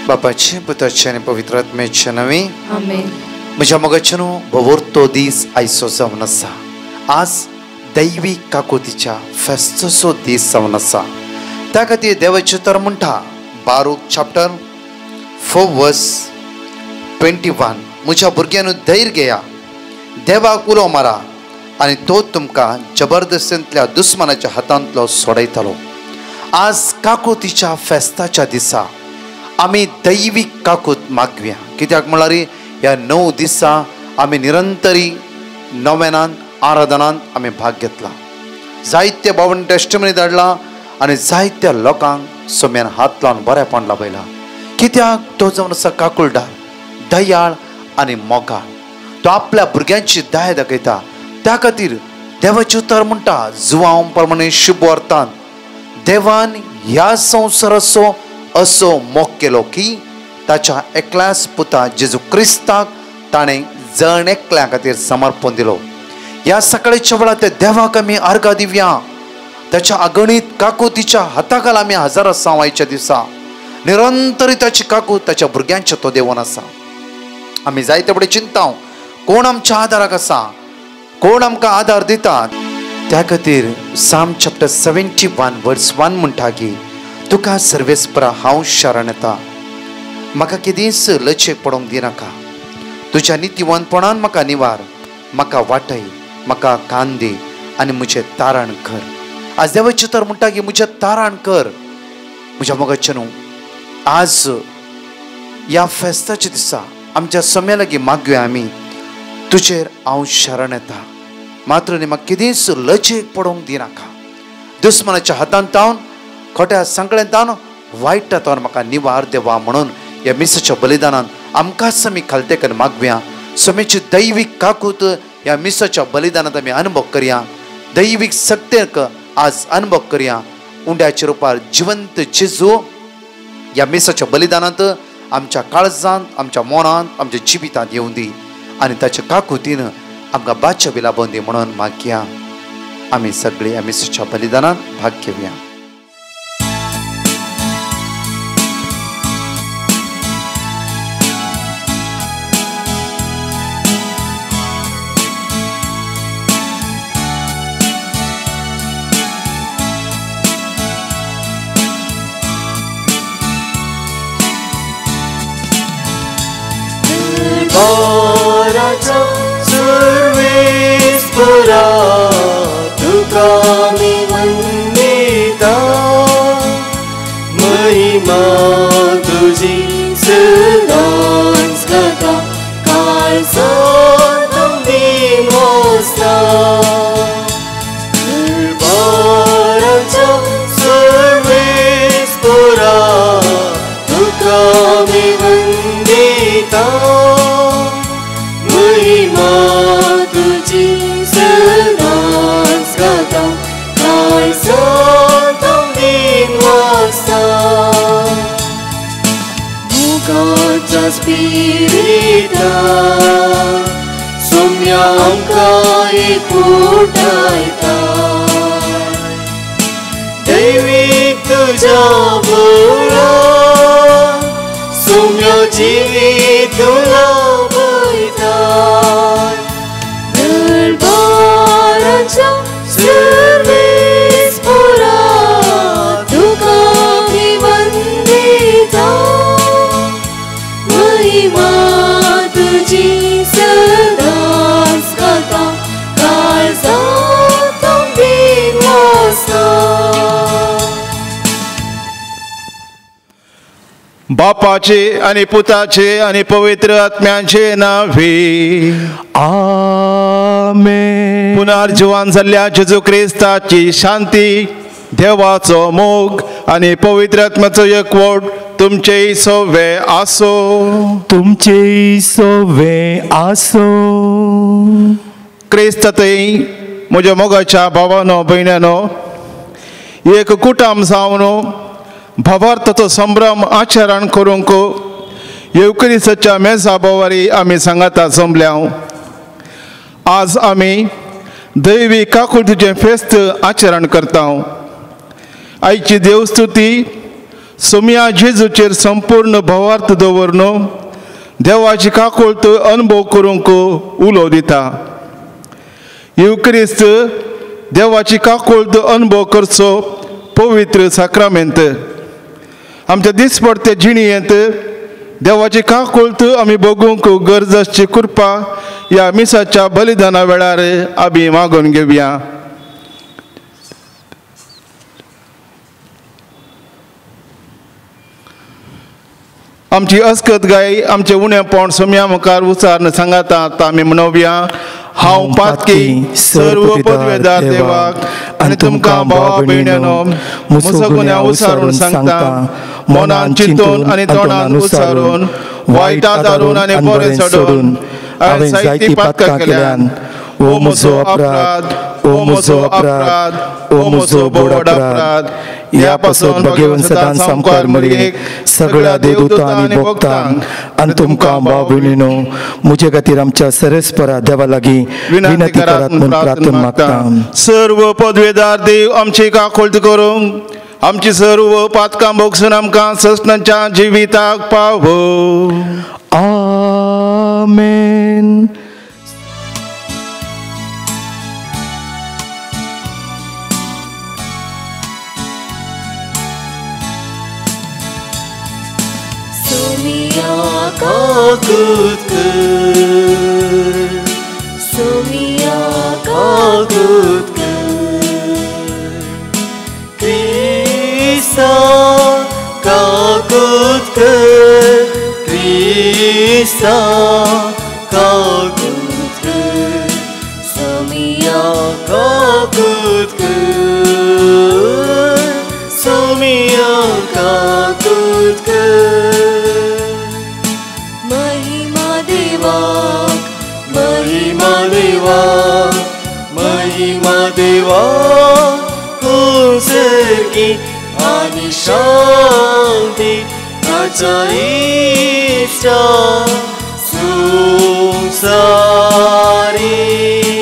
बापाचे पुताचे आणि पवित्र आत्म्याचे नावे आमेन. म्हज्या मोगाचेनो भोवरतो दीस आयचो जावन आसा. आज दैवी काकुतीच्या फेस्ताचो दीस जावन आसा. त्या खातीर देवाचे तर म्हणटा बारूक चॅप्टर 4 वर्स 21 म्हज्या भुरग्यांनो धैर्य घेया, देवाक उलो मारा आनी तो तुमकां जबरदस्तींतल्या दुस्मनाच्या हातांतलो सोडयतलो. आज काकुतीच्या फेस्ताच्या दिसा आमी दैवीक काकूत मागव्या. कित्याक म्हळ्यार ह्या 9 दिसा आमी निरंतरी नोवेनांत आराधनांत आमी भाग घेतला. जायते भावांनी टेस्टमनी धाडला आनी जायत्या लोकांक सोम्यान हात लावन बरेपण लाभयला. कित्याक तो जावन आसा काकुळदार, दयाळ आनी मोगाळ. तो आपल्या भुरग्यांची दया दाखयता. त्या खातीर देवाचे उतर म्हणटा जुवांव प्रमाणे शुभ अर्थान देवान ह्या संवसाराचो असो मोग केलो की ताच्या एकल्याच पुता जेजू क्रिस्ताक ताणें जण एकल्या खातीर समर्पण दिलो. ह्या सकाळच्या वेळार त्या देवाक आमी अर्घ दिवया. त्याच्या अगणित काकुतीच्या हाताखाल आमी हजर आसा. आयच्या दिसा निरंतरी ताची काकूत ताच्या भुरग्यांच्या तो देवून आसा. आमी जायते बडे चिंताव कोण आमच्या आदाराक आसा, कोण आमकां आदार दितात. त्या खातीर साम चॅप्टर 71 वर्स 1 म्हणटा की तुका सर्वेस्परा हांव शरण येता, म्हाका केदींच लचेक पडोवंक दिनाका. तुज्या नितीवंतपणान म्हाका निवार, म्हाका वाटय, म्हाका कान दी आनी म्हजें तारण कर. आज देवाचे तर म्हणटा की म्हजें तारण कर. म्हज्या मोगाचे न्हू, आज ह्या फेस्ताच्या दिसा आमच्या सम्या लागीं मागव्या आमी तुजेर हांव शरण येता. मात्र न्ही म्हाका केदींच लचेक पडोवंक दिनाका. दुस्मनाच्या हातांत हांव खोट्या संकळेंतान वायट हातान म्हाका निवार देवा म्हणून ह्या मिसाच्या बलिदानान आमकांच आमी खालतेकन मागव्या. सोमेची दैवीक काकूत ह्या मिसाच्या बलिदानांत आमी अनुभव करया. दैवीक सक्तेक आज अनुभव करया. उंड्याच्या रुपार जिवंत जेजू ह्या मिसाच्या बलिदानांत आमच्या काळजांत, आमच्या मोनांत, आमच्या जिवितांत येवं दी आनी ताच्या काकुतीन आमकां बादच्या बिलाबोवन दी म्हणून मागया. आमी सगळीं ह्या मिसाच्या बलिदानांत भाग घेवया. सर्वेस्परा तुका मी वंदिता, महिमा तुझी सदांच गाता, काळजांत दिन वाजता. दरबाराच्या सर्वेस्परा तुका मी वंदिता, महिमा तुझी सदांच गाता, काळजांत दिन वाजता. मोगाच्या स्पिरितान सोम्या आमकां एकवटायता. दैवीक तुज्या बळान सोम्या जिवीत लाभयता. दरबाराच्या सर्वेस्परा तुका मी वंदिता, महिमा तुझी सदांच गाता, काळजांत दिन वाजता. बापाचे आणि पुताचे आणि पवित्र आत्म्याचे नावे आमेन. पुनर्जीवन जाल्ल्या जेजू क्रिस्ताची शांती, देवाचो मोग आणि पवित्र आत्म्याचो एकवट तुमचे सवे आसो. तुमचे सवे आसो. क्रिस्तातय म्हज्या मोगाच्या भावानो भयणानो, एक कुटुंब जावन भावार्थाचो संभ्रम आचरण करूंक येवकरिस्ताच्या मेजा बोवारी आमी सांगाता जमल्या. आज आमी दैवी काकुतीचें फेस्त आचरण करता. आयची देवस्तुती सोम्या जेजूचेर संपूर्ण भावार्थ दवरून देवाची काकूळट अनुभव करूंक उलो दिता. युक्रिस्त देवाची काकूळट अनुभव करचो पवित्र साक्रामेंत. आमच्या दिसपडते जिणयेंत देवाची काकूळट आमी बगूंक गरजेची कृपा ह्या मिसाच्या बलिदाना वेळार आमी मागून घेवया. आमची अस्कत गाय आमचे उणेपण सोम्या मुखार उचारन सांगाता आतां आमी म्हणोवया. हांव पातकी सर्व पदवेदार देवाक आनी तुमकां भावा भयण्यांनो म्हजो गुन्या उसारून सांगता. मनान चिंतून आनी तोंडान उसारून वायटा दारून आनी बरें सोडून हांवें जायती पातकां केल्यान. ओ म्हजो अपराध, ओ म्हजो अपराध, ओ म्हजो बोड अपराध. ह्या पासून भगवंतान संकार मरयेक सगळ्या देवदूतां आनी भक्तांक आनी तुमकां भाव भयणीनो म्हजे खातीर आमच्या सरस्परा देवा लागीं विनंती करात म्हूण प्रार्थना मागता. सर्व पदवेदार देव आमची काकूळट करूंक आमची सर्व पातकां भोगसून आमकां ससनाच्या जिविताक पावो. आमेन. Somiya kagut kır, Somiya kagut kır. Krista kagut kır, Krista kagut kır. Somiya kagut kır, Somiya kagut kır. महिमा देवा हुसरकी आणि शांती ताच्या इष्टा संसारी.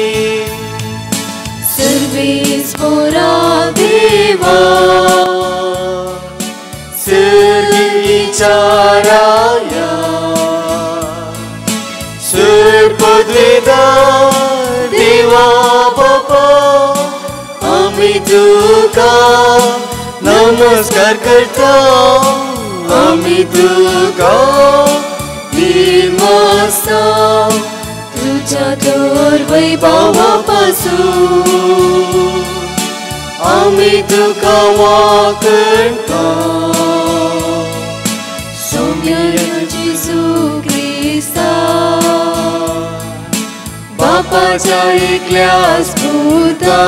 सर्वेस्परा देवा सर्गीच्या राया सर्वपदवेदार देवा बापा आम्ही तुका नमस्कार करता. आम्ही तुका निर्मासा तुझ्या थोर वैभवापासून आम्ही तुका वाकणता. सौम्य जेजू ख्रिस्ता बापाच्या एकल्या स्फुता.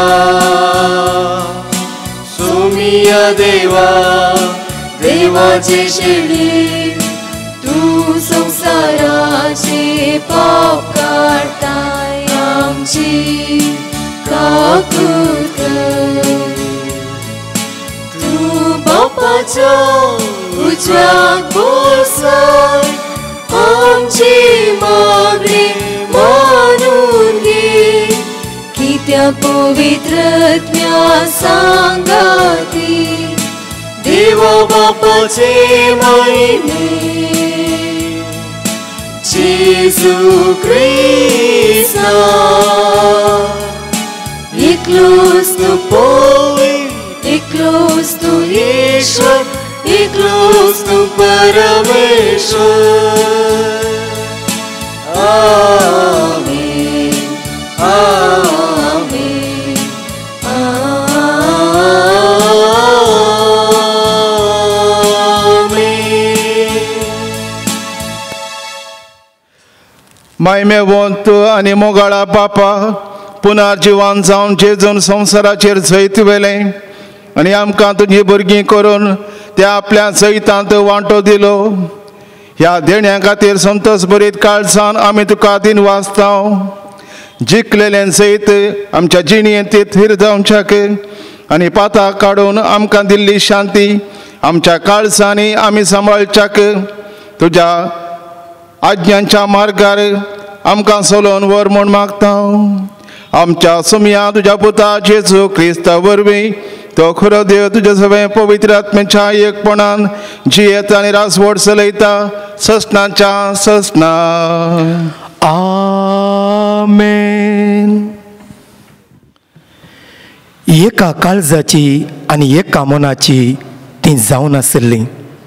सोमिया देवा देवाचे शेळी तू संसाराचे पाप काढताय. आमची काकूळट तू बापाच्या उजव्याक बसाय. आमची मागणी मानून घे की त्या पवित्रत्म्या सांगाती देवा बापाचे महिमे. जेजू ख्रिस्ता एकलोच तू पवित्र, एकलोच तू ईश्वर, एकलोच तू परमेश्वर. Amen, Amen, Amen. महिमेवंत आनी मोगाळा बापा पुनर्जीवन जावन जेजून संवसाराचेर जैत वेलें आनी आमकां तुजी भुरगीं करून त्या आपल्या जैतांत वांटो दिलो. ह्या देण्या खातीर संतोश भरीत काळजान आमी तुका दिन वाचता. जिखलेलें जैत आमच्या जिणयेंत थीर जावच्याक आनी पातां काडून आमकां दिल्ली शांती आमच्या काळजांनी आमी सांबाळच्याक तुज्या आज्ञांच्या मार्गार आमकां चलोवन व्हर म्हूण मागता. आमच्या सोम्या तुज्या पुता जेजू क्रिस्ता वरवीं तो खरो देव तुझे सगळे पवित्र आत्म्याच्या एकपणान जियेता आनी रासवड चलयता ससनाच्या ससना आमेन. एका काळजाची आनी एका मनाची ती जावन आसली.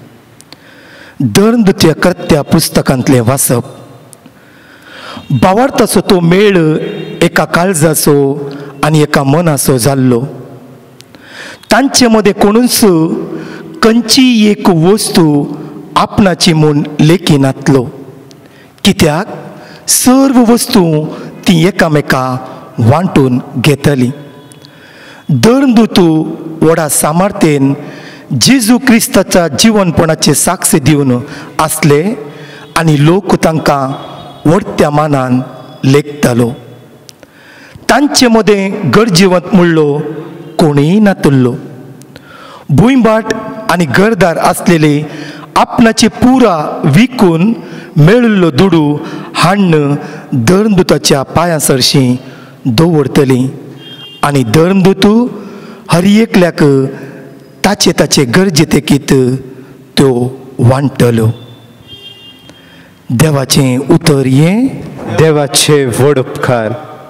दर कर्त्या पुस्तकांतले वाचप. भावार्थाचो तो मेळ एका काळजाचो आनी एका मनाचो जाल्लो. तांचे मदें कोणूच खंयची एक वस्तू आपणाची म्हूण लेखी नातलो, कित्याक सर्व वस्तू ती एकामेका वांटून घेतली. दरदूतू व्हडा सामर्थ्येन जेजू क्रिस्ताच्या जीवनपणाचे साक्ष दिवन आसले आनी लोक तांकां व्हडत्या मानान लेखतालो. तांचे मदें गरजेवंत म्हणलो कोणीय नातुल्लो. भुंयबाट आनी घरदार आसलेले आपणाचे पुरा विकून मेळिल्लो दुडू हाडून धर्मदूताच्या पांयां सरशीं दवरतलीं आनी धर्मदूत हर एकल्याक ताचे ताचे गरजेतेकीत त्यो वांटलो. देवाचें उतर हें. देवाचे व्हड उपकार.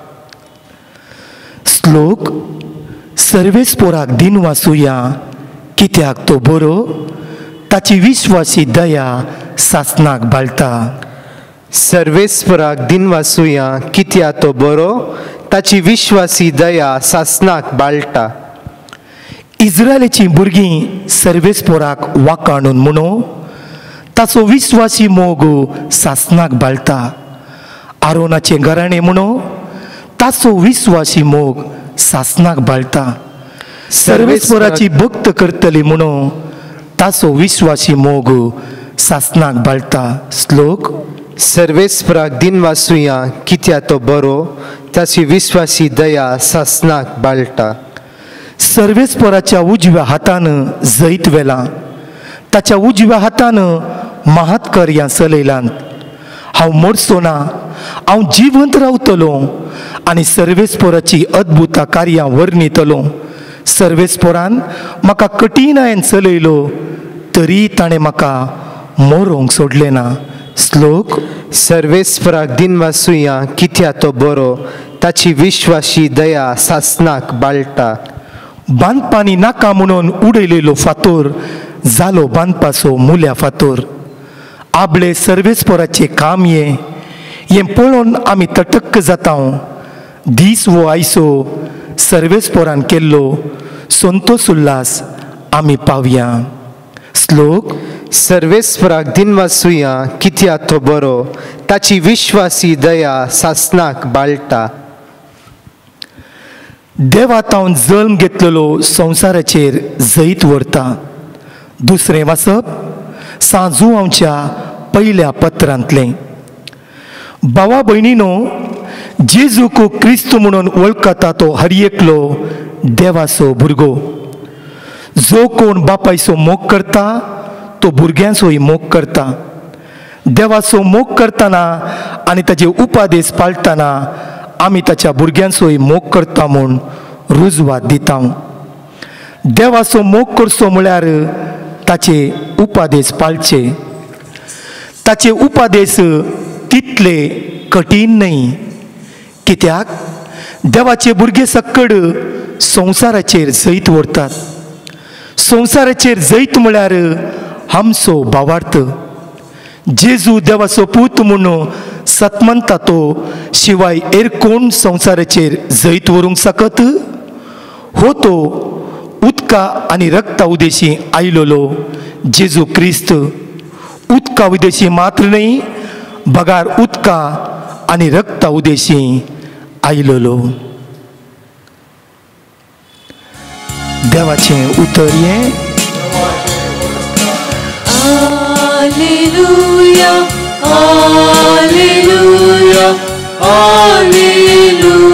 श्लोक. सर्वेस्पोराक दिन वाचुया, कित्याक तो बरो ताची विश्वासी दया सासनाक बाळटा. सर्वेस्पराक दिन वाचुया, कित्याक तो बरो ताची विश्वासी दया सासनाक बाळटा. इस्रायलाची भुरगीं सर्वेस्पोराक वाकाणून म्हणू ताचो विश्वासी मोग सासनाक बाळटा. आरोनाचें घराणें म्हणू ताचो विश्वासी मोग सासनाक बाळटा. सर्वेस्पराची भक्त करतली म्हणू ताचो विश्वासी मोग सासनाक बाळटा. श्लोक. सर्वेस्पराक दिन वाचुया, कित्याक तो बरो ताची विश्वासी दया सासनाक बाळटा. सर्वेस्पराच्या उजव्या हातान जैत वेला, ताच्या उजव्या हातान महात्कर्यां चलयलांत. हांव मरचो ना, हांव जिवंत रावतलो आनी सर्वेस्पराची अद्भुत कार्यां वर्णितलो. सर्वेस्परान म्हाका कठिनायेन चलयलो, तरी ताणें म्हाका मरोंक सोडलें ना. श्लोक. सर्वेस्पराक दिन वाचुया, कित्याक तो बरो ताची विश्वासी दया सासनाक बाळटा. बांदपानी नाका म्हणून उडयलेलो फातोर जालो बांदपाचो मुल्या फातोर. आपले सर्वेस्पराचे काम हें पळोवन आमी तटक्क जाता. दीस वो आयसो सर्वेस्परान केल्लो संतोष उल्हास आमी पावया. श्लोक. सर्वेस्पराक दिन वाचुया, कित्याक तो बरो ताची विश्वासी दया सासनाक बाळटा. देवातावन जल्म घेतलेलो संवसाराचेर जैत व्हरता. दुसरें वाचप सांजुआंवच्या पयल्या पत्रांतलें. भावा भयणीनो, जेजूक क्रिस्त म्हणून वळखता तो हर एकलो देवाचो भुरगो. जो कोण बापायचो मोग करता तो भुरग्यांचोय मोग करता. देवाचो मोग करतना आनी ताचे उपादेश पाळटना आमी ताच्या भुरग्यांचोय मोग करता म्हूण रुजवात दिता. देवाचो मोग करचो म्हळ्यार ताचे उपादेश पाळचे. ताचे उपादेश तितले कठीण न्हय, कित्याक देवाचे भुरगे सक्कड संवसाराचेर जैत व्हरतात. संवसाराचेर जैत म्हळ्यार आमचो भावार्थ. जेजू देवाचो पूत म्हणून सतमंता तो शिवाय एर कोण संवसाराचेर जैत व्हरूंक शकत? हो तो उदका आनी रक्ता उदेशी आयलोलो जेजू क्रिस्त. उदका उदेशी मात्र न्हय, बगार उदका आनी रक्ता उदेशी आयलोलो. देवाचें उतर हें. Alleluia, Alleluia, Alleluia.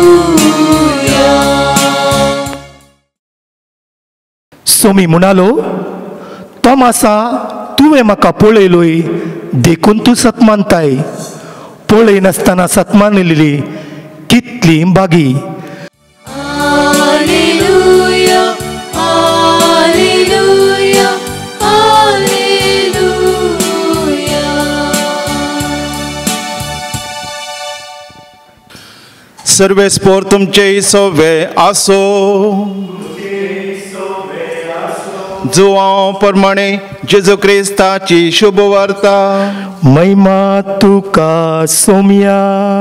सोमी म्हणालो, तोमासा तुवें म्हाका पळयलोय देखून तूं सतमानताय. पळय नासतना सतमानलेली कितली बागी. Alleluia, सर्वेस्पोर तुमचे सोवे आसो जुवां प्रमाणे जेजू क्रिस्ताची शुभ वार्ता महिमा तुका सोम्या.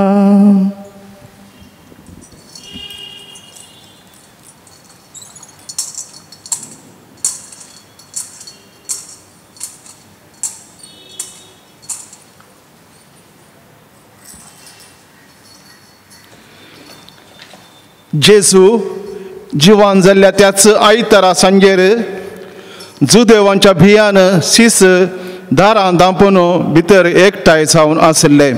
जेजू जिवान जाल्ल्या त्याच आयतारा सांजेर जुदेवांच्या भियान सीस दारां धांपून भितर एकठांय जावन आसले.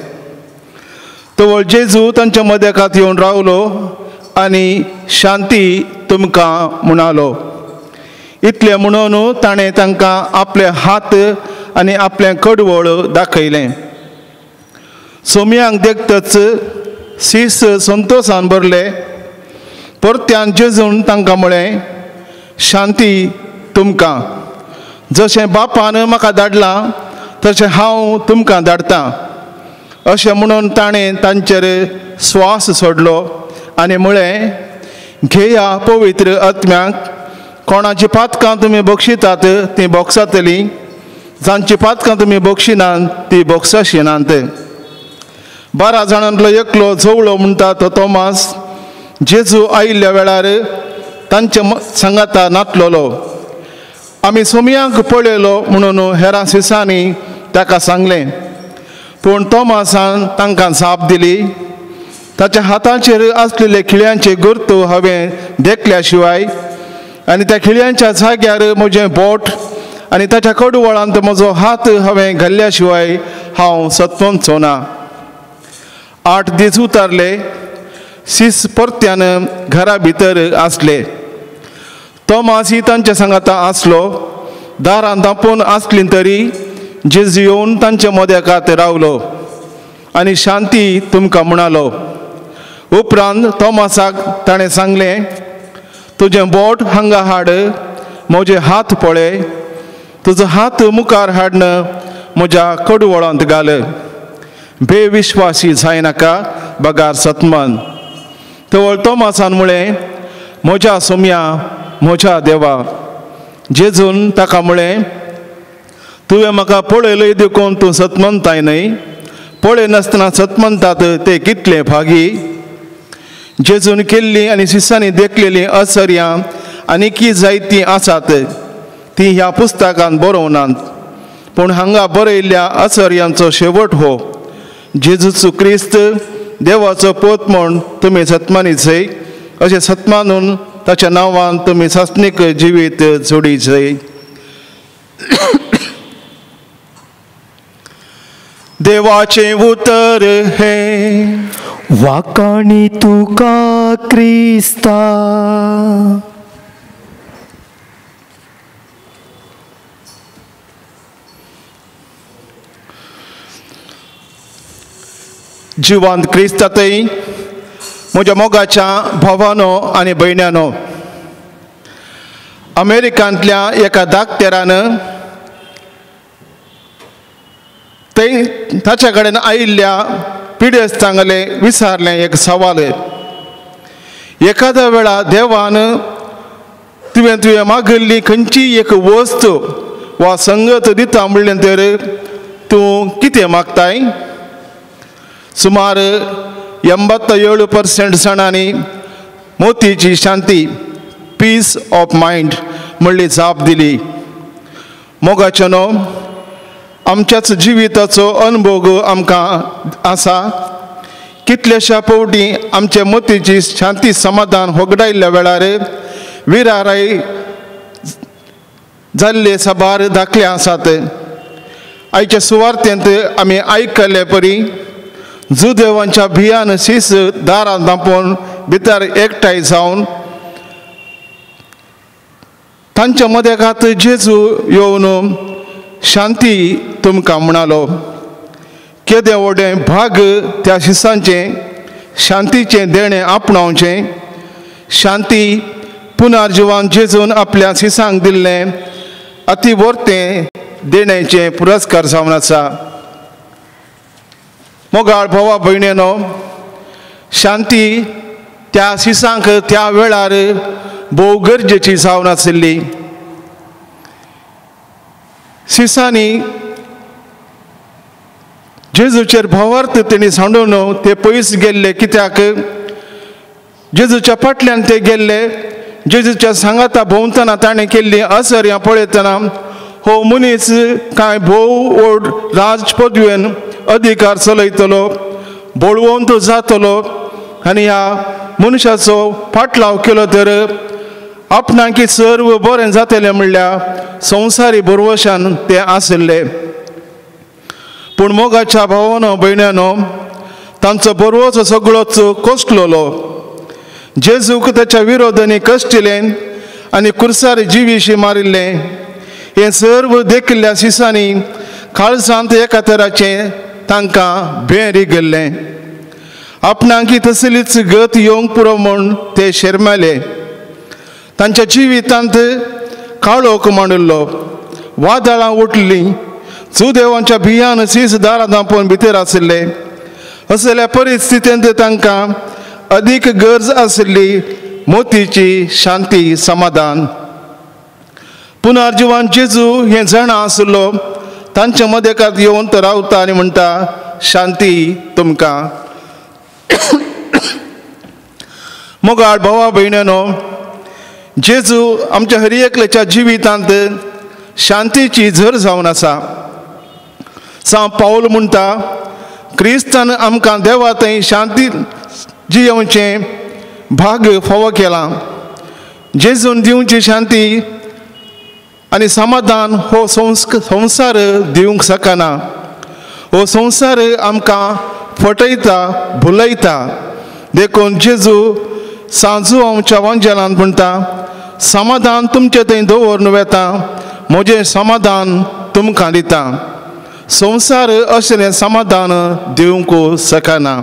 तवळ जेजू तांच्या मदेकात येवन रावलो आनी शांती तुमकां म्हणालो. इतलें म्हणून ताणें तांकां आपले हात आनी आपलें कडवळ दाखयलें. सोमयांक देखतच सीस संतोशान भरले. परत्यान जेजून तांकां म्हळें, शांती तुमकां. जशें बापान म्हाका धाडलां तशें हांव तुमकां धाडटां. अशें म्हणून ताणें तांचेर स्वास सोडलो आनी म्हळें, घेया पवित्र आत्म्याक. कोणाची पातकां तुमी बक्षितात तीं बोगसातलीं, जांची पातकां तुमी बक्षिनात तीं बोगसाशिनात. 12 जाणांतलो एकलो जवळो म्हणटा तो तोमास जेजू आयिल्ल्या वेळार तांच्या सांगाता नातलोलो. आमी सोमयांक पळयलो म्हणून हेरां सिसांनी ताका सांगलें. पूण तोमासान तांकां जाप दिली, ताच्या हातांचेर आसलेले खिळ्यांचे गुर्तू हांवें देखल्या शिवाय आनी त्या खिळ्यांच्या जाग्यार म्हजें बोट आनी ताच्या कडवळांत म्हजो हात हांवें घाल्ल्या शिवाय हांव सत्वंचो ना. 8 दीस उतारले. सीस परत्यान घरा भितर आसले. तोमास तांच्या सांगाता आसलो. दारां धांपून आसलीं तरी जेजू येवन तांच्या मदेकात रावलो आनी शांती तुमकां म्हणालो. उपरांत तोमासाक ताणें सांगलें, तुजें बोट हांगा हाड, म्हजे हात पळय. तुजो हात मुखार हाडन म्हज्या कडवळांत घाल. बेविश्वासी जायनाका बगार सतमान. तवळ तोमासान म्हळें, म्हज्या सोम्या, म्हज्या देवा. जेजून ताका म्हळें, तुवें म्हाका पळयलय देखून तूं सतमंताय न्हय. पळय नासतना सतमंतात ते कितले भागी. जेजून केल्लीं आनी सिसांनी देखलेलीं आश्चर्यां आनीकी जायतीं आसात. तीं ह्या पुस्तकांत बरोवनात. पूण हांगा बरयल्ल्या आश्चर्यांचो शेवट हो. जेजूचो क्रिस्त देवाचो पोत म्हूण तुमी सत्मानीचय, अशें सत्मानून ताच्या नांवान तुमी सासणीक जिवीत जोडीचय. देवाचें उतर हे वाकाणी तुका क्रिस्ता. जिवंत क्रिस्तातय म्हज्या मोगाच्या भावानो आनी भयण्यानो, अमेरिकांतल्या एका धाकटेरान ताच्या कडेन आयिल्ल्या पिडेस्तांगले विचारलें एक सवाल. एखाद्या वेळा देवान तुवें मागल्ली खंयची एक वस्त वा संगत दिता म्हणलें तर तूं कितें मागताय? सुमार 87% जाणांनी मोतीची शांती, पीस ऑफ मायंड म्हणली जाप दिली. मोगाचेनो, आमच्याच जिविताचो अनुभव आमकां आसा. कितलेशा फावटी आमचे मोतीची शांती समाधान होगडायल्ल्या वेळार विराराय जाल्ले साबार दाखले आसात. आयच्या सुवार्तेंत आमी आयकल्ले परी जुदेवांच्या भियान सीस दारां धांपून भितर एकठांय जावन तांच्या मदेकात जेजू येवन शांती तुमकां म्हणालो. केदें व्हडें भाग त्या शिसांचें शांतीचें देणें आपणावचें. शांती पुनर्जिवान जेजून आपल्या शिसांक दिल्लें अतिवर्तें देणेचें पुरस्कार जावन आसा. मोगाळ भावा भयणेनो, शांती त्या सिसांक त्या वेळार भोव गरजेची जावन आशिल्ली. सिसांनी जेजूचेर भावार्थ तेणी सांडून ते पयस गेल्ले. कित्याक जेजूच्या फाटल्यान ते गेल्ले. जेजूच्या सांगाता भोंवतना ताणें केल्ली असर ह्या पळयतना हो मनीस कांय भोव व्हड राजपदवेन अधिकार चलयतलो, बळवंत जातलो आनी ह्या मनशाचो फाटलाव केलो तर आपणाक सर्व बरें जातलें म्हणल्यार संवसारी बरवशान ते आशिल्ले. पूण मोगाच्या भावानो भयण्यानो, तांचो बरवचो सगळोच कोसललो. जेजूक ताच्या विरोधांनी कश्टिलें आनी कुर्सार जिवीशी मारिल्लें. हें सर्व देखिल्ल्या सिसांनी काळजांत एका तराचें तांकां भेरी गेल्लें. आपणाक तसलीच गत येवंक पुरो म्हूण ते शर्मेले. तांच्या जिवितांत काळोख मांडिल्लो, वादळां उठलीं. सुदेवांच्या भियान सीस दारां धांपून भितर आशिल्ले. असल्या परिस्थितींत तांकां अदीक गरज आशिल्ली मोतीची शांती, समाधान. पुनर्जीवन जेजू हें जाणा आशिल्लो. तांच्या मदेकांत येवन तो रावता आनी म्हणटा, शांती तुमकां. मोगाळ भावा भयण्यानो, जेजू आमच्या हर एकल्याच्या जिवितांत शांतीची झर जावन आसा. सांव पावल म्हणटा, क्रिस्तान आमकां देवा थंय शांती जियोवचें भाग फावो केला. जेजून दिवची शांती आनी समाधान हो संवसार दिवंक शकना. हो संवसार आमकां फटयता, भुलयता. देखून जेजू सांजू आमच्या वांजेलांत म्हणटा, समाधान तुमचे थंय दवरून वेता, म्हजें समाधान तुमकां दिता. संवसार असलें समाधान दिवंक शकना.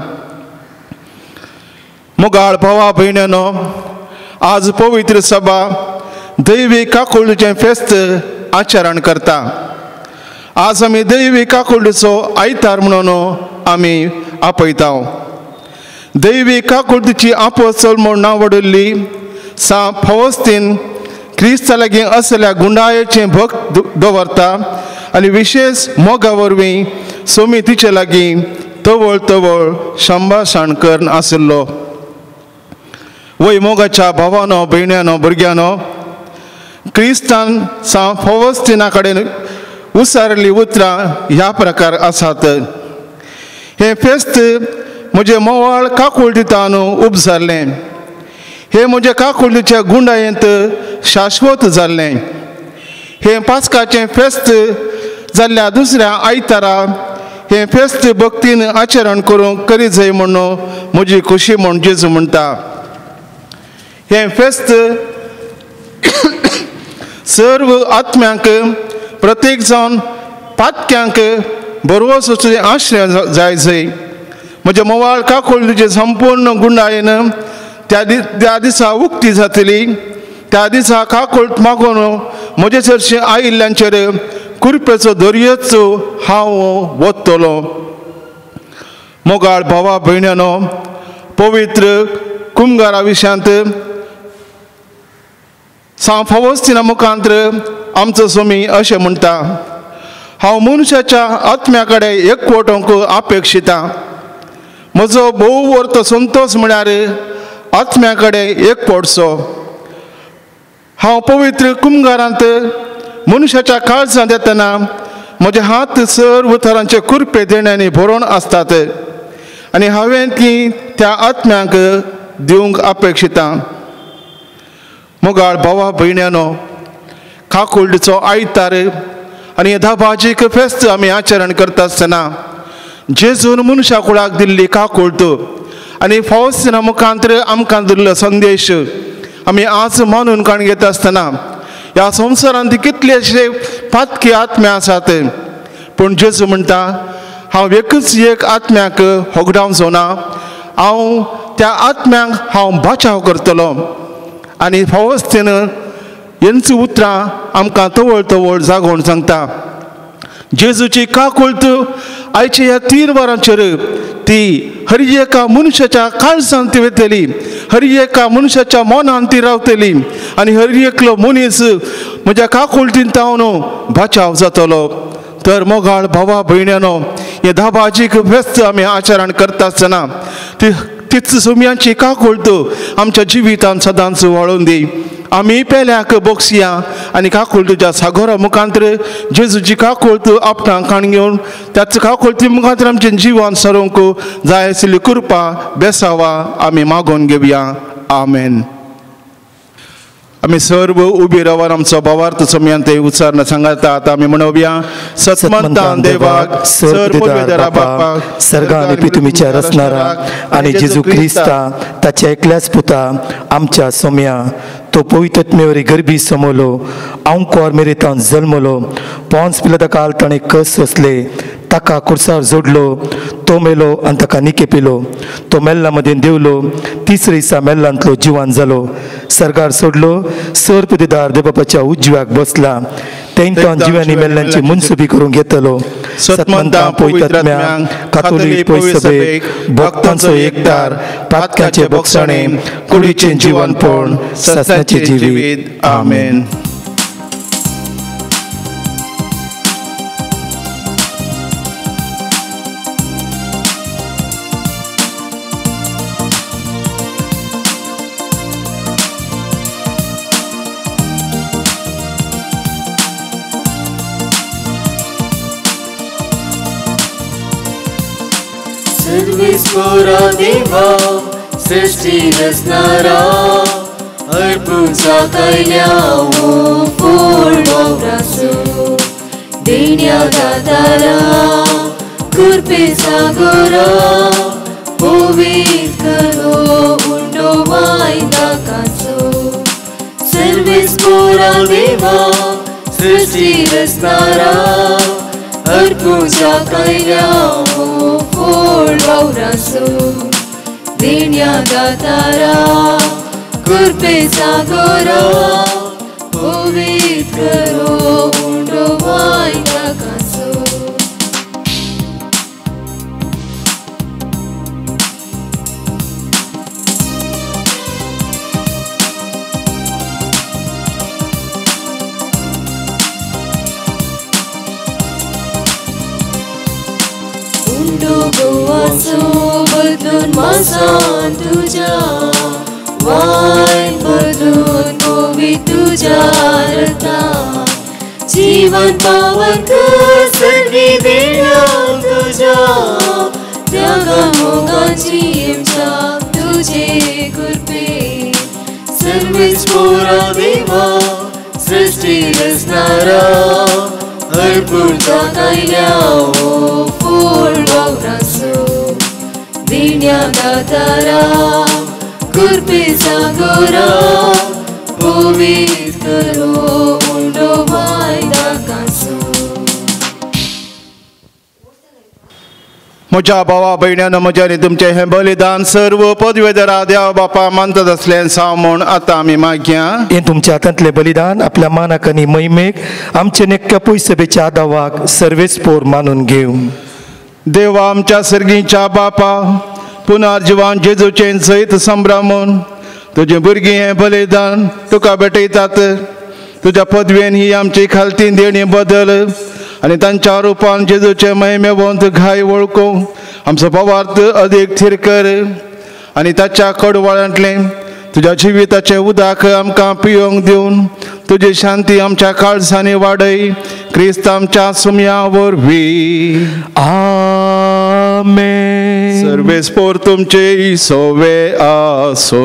मोगाळ भावा भयण्यानो, आज पवित्र सभा दैवी काकुळचें फेस्त आचरण करता. आज आमी दैवी काकुळचो आयतार म्हणून आमी आपयता. दैवी काकुळची आपोस्तल म्हूण नांवडल्ली सांत फावस्तीन क्रिस्ता लागीं असल्या गुंडायेचें भक्त दवरता आनी विशेश मोगा वरवीं सोमी तिचे लागीं तवळ तवळ संभाशण करन आशिल्लो. वय मोगाच्या भावानो, भयण्यानो, भुरग्यानो, क्रिस्तान सांत फावस्तीना कडेन उसारली उतरां ह्या प्रकार आसात. हें फेस्त म्हजें मोवाळ काकूळ दितान उपजाल्लें. हें म्हज्या काकुळीच्या गुंडायेंत शाश्वत जाल्लें. हें पास्काचें फेस्त जाल्ल्या दुसऱ्या आयतारा हें फेस्त भक्तीन आचरण करी जाय म्हणून म्हजी खुशी म्हूण जेजू म्हणटा. हें फेस्त सर्व आत्म्यांक, प्रत्येक जावन पातक्यांक बरोवचो आश्रय जाय. म्हज्या मोवाळ काकुळीचे संपूर्ण गुंडायेन त्या दिसा उक्ती जातली. त्या दिसा काकुळ मागून म्हजे चडशे आयिल्ल्यांचेर कुरपेचो दर्योच हांव वतलो. मोगाळ भावा भयण्यानो, पवित्र कुंभारा विशयांत सांत फावस्तीना मुखांतर आमचो स्वामी अशें म्हणटा, हांव मनशाच्या आत्म्या कडेन एकवटूंक अपेक्षिता. म्हजो भोव वर्त संतोश म्हळ्यार आत्म्या कडेन एकवटचो. हांव पवित्र कुंभारांत मनशाच्या काळजांत येतना म्हजे हात सर्व तरांचे कुरपे देण्यांनी भरून आसतात आनी हांवें ती त्या आत्म्यांक दिवंक अपेक्षिता. मोगाळ भावा भयण्यानो, काकुळचो आयतार आनी धाबाजीक फेस्त आमी आचरण करता आसतना जेजून मनशा कुळाक दिल्ली काकुळट आनी फावस्तीना मुखांतर आमकां दिल्लो संदेश आमी आज मानून काण घेता आसतना ह्या संवसारांत कितलेशे पातकी आत्म्या आसात. पूण जेजू म्हणटा, हांव एकच एक आत्म्याक होगडावचो ना, हांव त्या आत्म्यांक हांव बाचाव करतलो. आनी फावस्तीन हेंच उतरां आमकां तवळ तवळ जागोवन सांगता. जेजूची काकुळट आयच्या ह्या 3 वरांचेर ती हर एका मनशाच्या काळजांत ती वतली, हर एका मनशाच्या मनांत ती रावतली आनी हर एकलो मनीस म्हज्या काकुळटीन तावनो बचाव जातलो. तर मोगाळ भावा भयण्यानो, हे धाबाजीक व्यस्त आमी आचरण करता आसतना तीच सोम्यांची काकुळट आमच्या जिवितांत सदांच वळोवन दी. आमी पेल्याक बोगसिया आनी काकुळटीच्या सागोरा मुखांतर जेजूची काकुळट आपणाक काण घेवन त्याच काकुळटी मुखांतर आमचें जिवन सरोवंक जाय आशिल्ली कृपा बेसावा आमी मागोवन घेवया. आमेन. आमी सर्व उबी रावन आमचो भावार्थ सोम्यांत उच्चारण सांगातात. आमी म्हणोवया. सतमंतान देवाक, सर्वोपदेरा बापाक, सर्गा आनी पितुमीच्या रचणारा आनी जेजू क्रिस्ता ताच्या एकल्याच पुता आमच्या सोम्या तो पवित्रत्मेवरी गरबी समोलो, हांव कोर मेरेतान जल्मलो, पोंस पिलाता काल ताणें कस सोंसले, ताका कुर्सार जोडलो, तो मेलो आनी ताका निके पिलो, तो मेल्ला मदें देवलो, तिसरे दिसा मेल्लांतलो जिवान जालो, सर्गार सोडलो, सर्पदेदार देवबापाच्या उजव्याक बसला, तेंकां जिवानी मेल्ल्यांची मनसुबी करून घेतलो. सतमंता पवित्रात्म्यांक, कातोलीक पयसभेक, भक्तांचो एकदार, पातक्याचे बोगसणे, कुडीचें जिवनपण, सस्याचें जिवीत. आमेन. सर्वेश्वरा देवा सृष्टी रचणारा अर्पून साकायल्या फूल वावरासो देण्या दातारा कृपे सागोरा पवित्र करो उंडो वायदा काचो. सर्वेश्वरा देवा सृष्टी रचणारा अर्पून साकायल्या फूल वावरासो देण्या दातारा कृपे सागोरा पवित्र करो उंडो वायदा काचो. गोवासो बदलून मासान तुझ्या वायन बदलून गोवी तुझ्या रथा जीवन पावन कर सगळी देण्या तुझ्या त्यागा मोगाची इच्छा तुझे कृपे. सर्वेश्वरा देवा सृष्टी रचणारा अर्पून साकायल्या फूल वावरासो देण्या दातारा कृपे सागोरा पवित्र करो उंडो वायदा काचो. म्हज्या भावा भयण्यान म्हज्यानी तुमचें हें बलिदान सर्व पदवेदारा देव बापा मानतात असलें सांग म्हूण आतां आमी मागया. हें तुमच्या हातांतलें बलिदान आपल्या मानाक आनी महिमेक आमचे नेक्क्या पयसभेच्या आदावाक सर्वेस्पोर मानून घेवं. देवा आमच्या सर्गीच्या बापा पुनर्जिवान जेजूचें सयत संभ्रमून तुजें भुरगीं हें बलिदान तुका भेटयतात. तुज्या पदवेन ही आमची खालती देणी बदल आनी तांच्या रुपान जेजूचे महिमेवंत घाय वळखूंक आमचो भावार्थ अदीक थीर कर आनी ताच्या कडवळांतलें तुज्या जिविताचे उदक आमकां पियोंक दिवन तुजी शांती आमच्या काळजांनी वाडय. क्रिस्त आमच्या सुम्या वरवीं. आमेन. सर्वेस्पोर तुमचे सोवे आसो,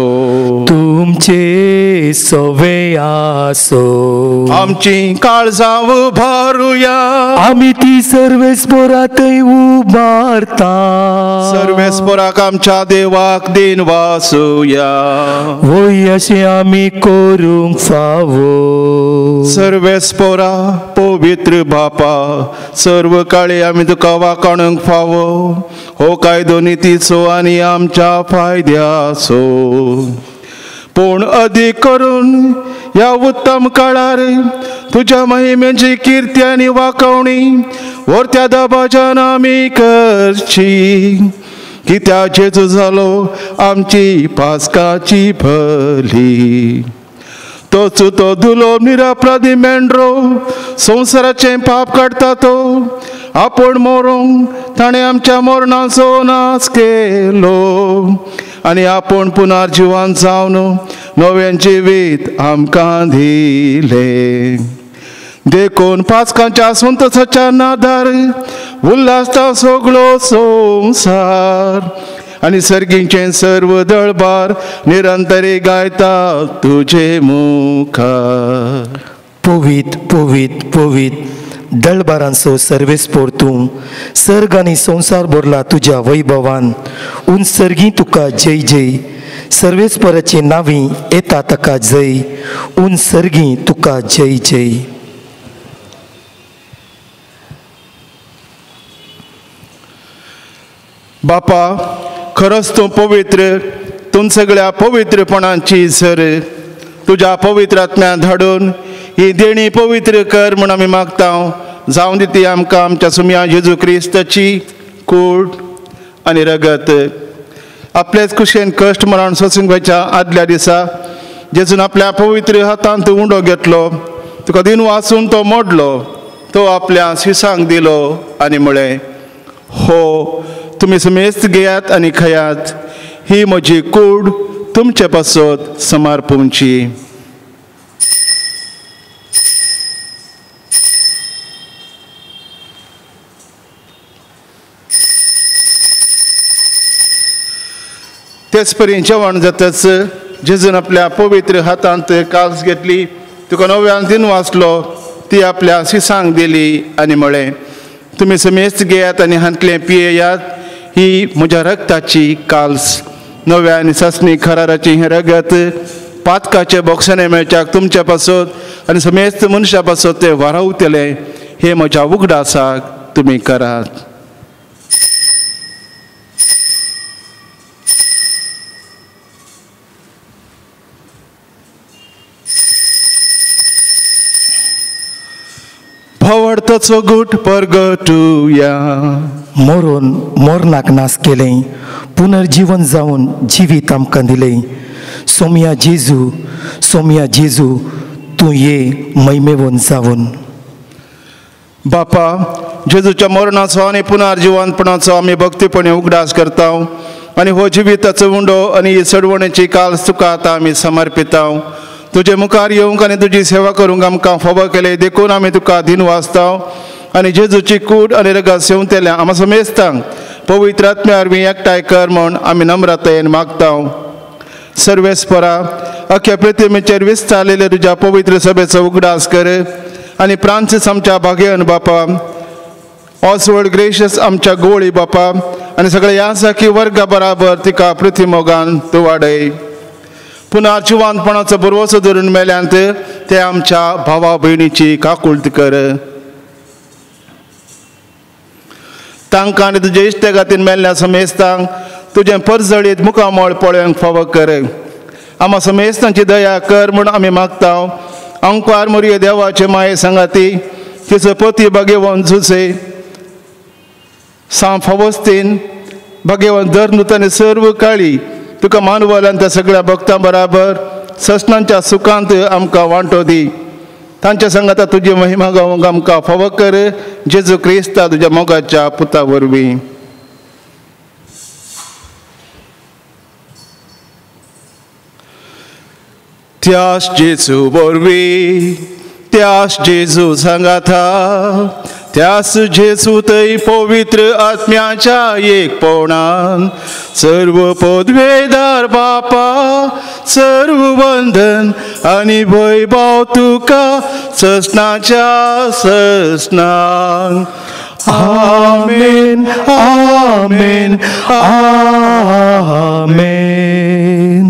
तुमचे सोवे आसो. आमची काळजां उबारुया, आमी ती सर्वेस्पोरांतय उबारता. सर्वेस्पोराक आमच्या देवाक दिन वासुया. वय अशें आमी करूंक फावो. सर्वेस्पोरा पवित्र बापा सर्व काळी आमी तुका वाखाणूंक फावो. हो कायदो नितीचो आनी आमच्या फायद्याचो. पूण अदीक करून ह्या उत्तम काळार तुझ्या महिमेची कीर्ती आणि वाकवणी वरत्या दबाच्यान आमी करची की त्या जेजू जालो आमची पास्काची भली तोच तो धुलो निरापराधी मेंढरो संसाराचे पाप काडटा तो आपण मरोंक ताणे आमच्या मरणाचो नाश केलो आणि आपण पुनर्जीवन जावन नवें जिवीत आमकां दिले देखून पास्काच्या संतोशाच्या नादार उल्हासता सगळो संसार आणि सर्गींचे सर्व दळबार निरंतरी गायता तुझे मुखार पोवीत पोवीत पोवीत दळबारांचो सर्वेस्पोर तूं सर्ग आनी संसार भरला तुज्या वैभवान उन सर्गी तुका जय जय सर्वेस्पराचे नावी येता ताका जय उन सर्गी तुका जय जय बापा खरंच तूं पवित्र तूं सगळ्या पवित्रपणाची सर तुझ्या पवित्र आत्म्यान धाडून ही देणी पवित्र कर म्हूण आमी मागता जावं दी ती आमकां आमच्या सुम्या जेजू क्रिस्ताची कूड आनी रगत आपलेच कुशेन कश्ट मरण सोंसूंकाच्या आदल्या दिसा जेजून आपल्या पवित्र हातान तूं उंडो घेतलो तुका दिन वाचून तो मोडलो तो आपल्या शिसांक दिलो आनी म्हळें हो तुम्ही समेस्त घेयात आनी खयात ही म्हजी कूड तुमचे पासत समर्पूंची तेच परी जेवण जाताच जेजून आपल्या पवित्र हातांत कास घेतली तुका नव्यान दिन वाचलो ती आपल्या शिसांक दिली आनी म्हळें तुम्ही समेस्त घेयात आनी हांतलें पियेयात ही म्हज्या रगताची काल्स नव्या आनी ससणी खराराची हें रगत पातकाचे बोक्साने मेळच्याक तुमच्या पासत आनी समेस्त मनशा पासत तें वारावतलें हे म्हज्या उगडासाक तुमी करात भवडताचो गूट परगटुया मरून मरणाक नास केलें पुनर्जीवन जावन जिवीत आमकां दिलें सोम्या जेजू तूं ये मैमेवून जावन बापा जेजूच्या मरणाचो आनी पुनर्जीवनपणाचो आमी भक्तीपणे उगडास करता आनी हो जिविताचो उंडो आनी सडवणेची काल्स तुका आतां आमी समर्पिता तुजे मुखार येवंक आनी तुजी सेवा करूंक आमकां फावो केले देखून आमी तुका दिन वाचता आनी जेजूची कूड आनी रगत सेवंतल्या आमा समेस्तांक पवित्र आत्म्या वरवीं एकठांय कर म्हूण आमी नम्रतायेन मागता सर्वेस्परा अख्ख्या पृथ्वीचेर विस्तारलेले तुज्या पवित्र सभेचो उगडास कर आनी फ्रांसीस आमच्या भाग्यन बापा ऑसवर्ड ग्रेशियस आमच्या गोळी बापा आनी सगळ्या ह्या साखी वर्गा बराबर तिका पृथ्वी मोगान तूं वाडय पुनर्जीवनपणाचो बरवसो धरून मेल्यांत ते आमच्या भावा भयणीची काकुळट कर तांकां आनी तुजे इश्टेगातीन मेल्ल्या समेस्तांक तुजें परजळीत मुखामोळ पळोवंक फावो कर आमा समेस्तांची दया कर म्हूण आमी मागता अंकार मोरये देवाचे माये सांगाती तिचो पती भगेवन झुसे सा फावस्तीन भगेवन दर नुतानी सर्व काळी तुका मानवलान त्या सगळ्या भक्तां बराबर ससनांच्या सुखांत आमकां वांटो दी तांच्या सांगाता तुजी महिमा गावंक आमकां फावो कर जेजू क्रिस्ता तुज्या मोगाच्या पुता वरवीं त्यास जेजू वरवीं त्यास जेजू सांगाता त्यास जेजू थंय पवित्र आत्म्याच्या एकपणान सर्व पदवेदार बापा सर्व वंदन आनी वैभव तुका ससनाच्या ससनान आमेन आमेन आमेन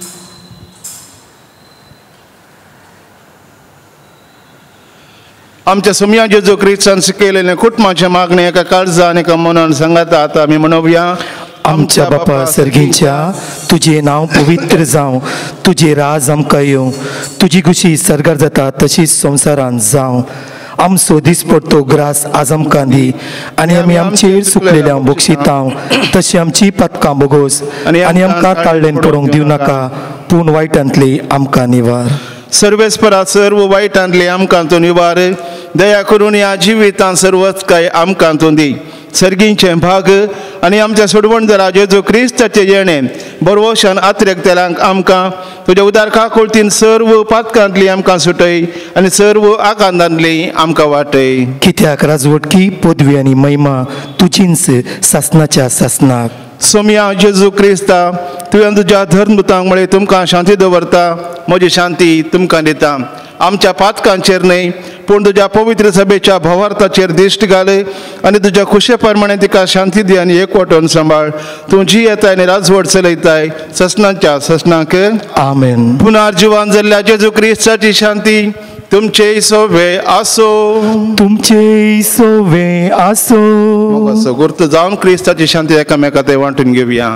आमच्या सुम्या जेजू क्रिस्तान शिकयलेले कुटुंबाचे मागणे एका काळजान एका मनान सांगाता आतां आमी म्हणोवया आमच्या बापा सर्गींच्या तुझे नाव पवित्र जावं, तुझे राज आमकां येवं, तुजी खुशी सरकार जाता तशीच संवसारांत जावं. आमचो दिसपडटो ग्रास आज आमकां दी, आनी आमी आमचेर सुकलेल्या बक्षितांव, तशी आमची पातकां बोगोस, आनी आमकां ताळ्ळेन पडोवंक दिवं नाका, पूण वायटांतली आमकां निवार. सर्वेस्परा सर्व वायटांतले आमकां तूं निवार, दया करून ह्या जिवितांत सर्वच काय आमकां तूं दी. सर्गींचे भाग आनी आमच्या सोडवणदारा जेजू क्रिस्ताचे येणे बरोवशान आत्रेक तेलांक आमकां तुज्या उदार काकुळतीन सर्व पातकांतली आमकां सुटय आनी सर्व आकांतांतली आमकां वाटय. कित्याक राजवटकी पदवी आनी महिमा तुजींच सासनाच्या सासनाक. सोम्या जेजू क्रिस्ता तुवें तुज्या धर्मदुतांक म्हळें तुमकां शांती दवरता, म्हजी शांती तुमकां दिता. आमच्या पातकांचेर न्हय पूण तुज्या पवित्र सभेच्या भावार्थाचेर दिश्ट घाल आनी तुज्या खुशे प्रमाणे तिका शांती दी आनी एकवटून सांबाळ. तूं जी येताय आनी राजवट चलयताय ससनाच्या ससनाक. आमेन. पुनर्जिवान जाल्ल्या जेजू क्रिस्ताची शांती तुमचे सोवे आसो. तुमचे सोवे आसो. गुर्त जावन क्रिस्ताची शांती एकामेकांत वांटून घेवया.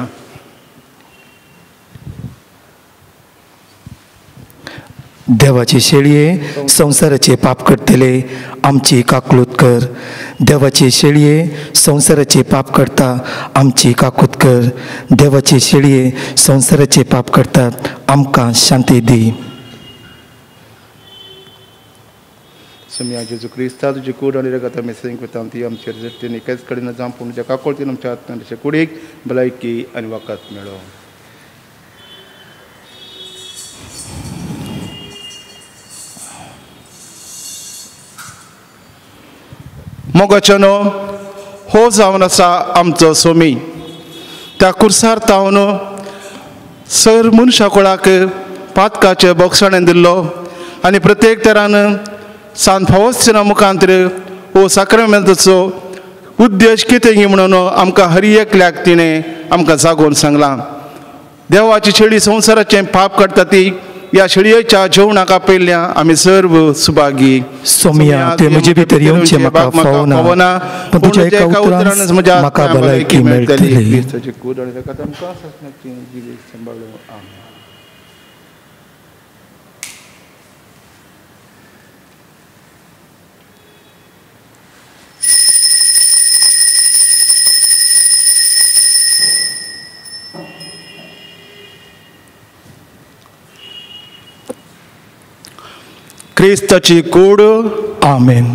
देवाचे शेळये संवसाराचे पाप करतले आमची काकूत कर. देवाचे शेळये संवसाराचे पाप करता आमची काकूत कर. देवाचे शेळये संवसाराचे पाप करतात आमकां शांती दी. सोम्या जेजू क्रिस्ता तुजी कूड आनी रगत आमी सैंक वता ती आमचेर जरतेनी कांयच कडेन जावं पूण तुज्या काकुळतीन आमच्या आत्म्याचे कुडीक भलायकी आनी वखद मेळो. मोगाच्यानो हो जावन आसा आमचो सोमी. त्या कुर्सार तावन सर मनशा कुळाक पातकाचे बोगसाणें दिल्लो आनी प्रत्येक तरान सांत फावोस्तिना मुखांतर हो साक्रामेंताचो उद्देश कितें म्हणून आमकां हर एकल्याक तिणें आमकां जागोवन सांगलां. देवाची शेळी संवसाराचें पाप करता ती या शेळयेच्या जेवणाक आपयल्ल्या आमी सर्व सुभागी. सोम्या ते म्हजे भितर येवचें म्हाका फावना, पण तुज्या एका उतरान म्हाका भलायकी मेळटली. क्रिस्ताची कूड आनी रगत आमकां ससनाची जिवीत सांबाळो. आमेन. क्रिस्ताची कूड. आमेन.